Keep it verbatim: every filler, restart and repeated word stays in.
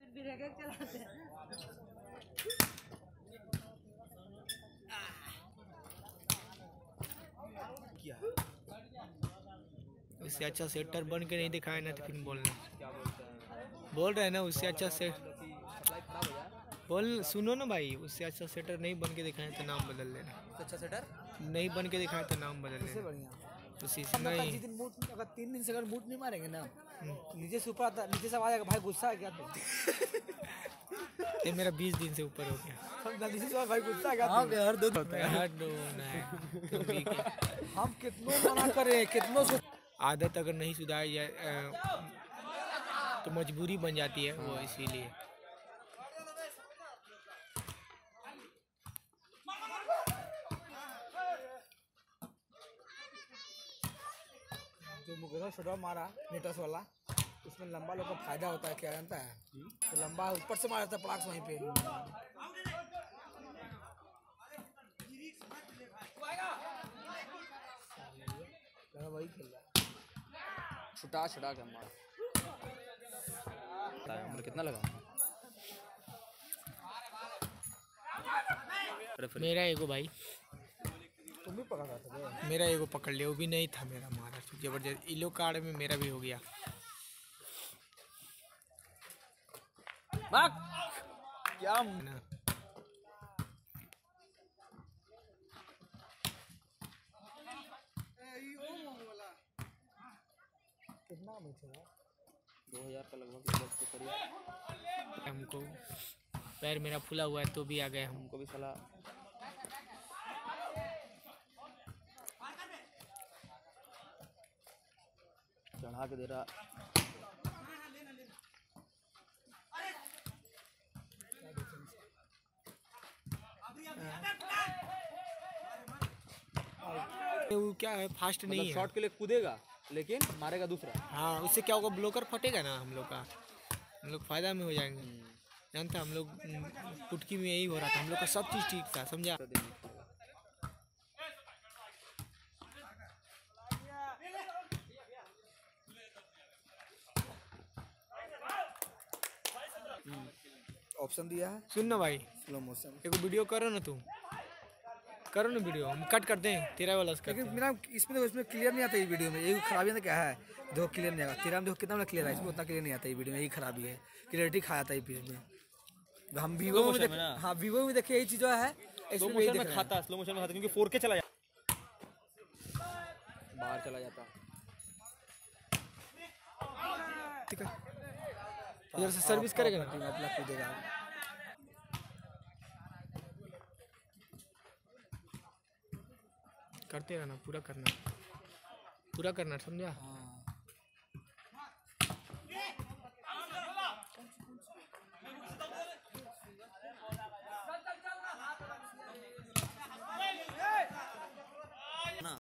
उससे अच्छा सेटर बन के नहीं दिखाया ना तो फिर बोलना क्या बोलते हैं बोल रहे हैं ना उससे अच्छा से बोल सुनो ना भाई उससे अच्छा सेटर नहीं बन के दिखाए तो नाम बदल लेना। अच्छा सेटर नहीं बन के दिखाए तो नाम बदल लेना। बढ़िया उसी से नहीं जिस दिन मूड अगर तीन दिन से अगर मूड नहीं मारेंगे ना नीचे से ऊपर आता नीचे से आ जाएगा भाई गुस्सा है क्या तुम ये मेरा बीस दिन से ऊपर हो गया नीचे से भाई गुस्सा है क्या हाँ हर दो होता है हर दो हम कितनों मना करें कितनों आदत अगर नहीं सुधारी जाए तो मजबूरी बन जाती है वो इसीलिए। जो मुगेरा शॉट मारा नेटस वाला उसमें लंबा लोग का फायदा होता है क्या जानता है तो लंबा ऊपर से मारा था पड़ाक वहीं पे वही खेल रहा छुटा छुटा के मारा कितना लगा मेरा एगो भाई तुम भी पकड़ा था मेरा एगो पकड़ लिया वो भी नहीं था मेरा मारा जबरदस्त इलो कार्ड में मेरा भी हो गया। क्या कितना दो हजार का लगभग हमको पैर मेरा फूला हुआ है तो भी आ गए हमको भी सलाह चढ़ा के दे रहा वो क्या है फास्ट नहीं है शॉट के लिए कूदेगा लेकिन मारेगा दूसरा। हाँ उससे क्या होगा ब्लॉकर फटेगा ना हम लोग का हम लोग फायदा में हो जाएंगे। जानता हम लोग पुटकी में यही हो रहा था हम लोग का सब चीज़ ठीक था समझा। ऑप्शन दिया है सुन ना भाई स्लो मोशन एक वीडियो करो ना तुम करो ना वीडियो हम कट करते हैं तेरा वाला लेकिन मेरा इसमें तो इसमें क्लियर नहीं आता ये वीडियो में यही खराबी है क्या है देखो क्लियर नहीं आता तेरा में देखो कितना क्लियर है इसमें उतना क्लियर नहीं आता ये वीडियो में यही खराबी है क्लियरिटी खाया था ये में हम वीवो में देख हाँ वीवो में देखे यही चीज़ है स्लो मोशन में खाता स्लो मोशन में खाता क्योंकि फोर के चला जाता बाहर चला जाता ठीक है इधर से सर्विस करेगा ना अपना कूदेगा करते रहना पूरा करना पूरा करना समझा।